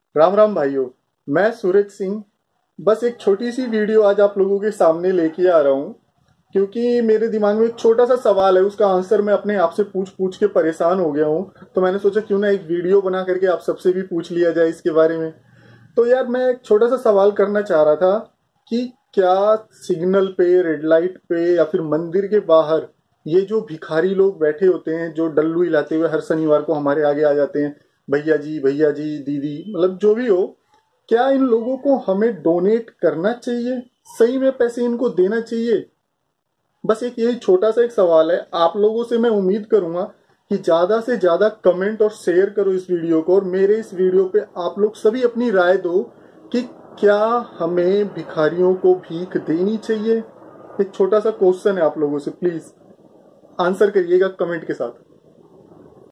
राम राम भाइयों। मैं सूरज सिंह। बस एक छोटी सी वीडियो आज आप लोगों के सामने लेके आ रहा हूँ, क्योंकि मेरे दिमाग में एक छोटा सा सवाल है, उसका आंसर मैं अपने आप से पूछ पूछ के परेशान हो गया हूँ। तो मैंने सोचा क्यों ना एक वीडियो बना करके आप सबसे भी पूछ लिया जाए इसके बारे में। तो यार, मैं एक छोटा सा सवाल करना चाह रहा था कि क्या सिग्नल पे, रेड लाइट पे या फिर मंदिर के बाहर ये जो भिखारी लोग बैठे होते हैं, जो डल्लू हिलाते हुए हर शनिवार को हमारे आगे आ जाते हैं, भैया जी दीदी, मतलब जो भी हो, क्या इन लोगों को हमें डोनेट करना चाहिए? सही में पैसे इनको देना चाहिए? बस एक यही छोटा सा एक सवाल है। आप लोगों से मैं उम्मीद करूंगा कि ज्यादा से ज्यादा कमेंट और शेयर करो इस वीडियो को, और मेरे इस वीडियो पे आप लोग सभी अपनी राय दो कि क्या हमें भिखारियों को भीख देनी चाहिए। एक छोटा सा क्वेश्चन है आप लोगों से, प्लीज आंसर करिएगा कमेंट के साथ।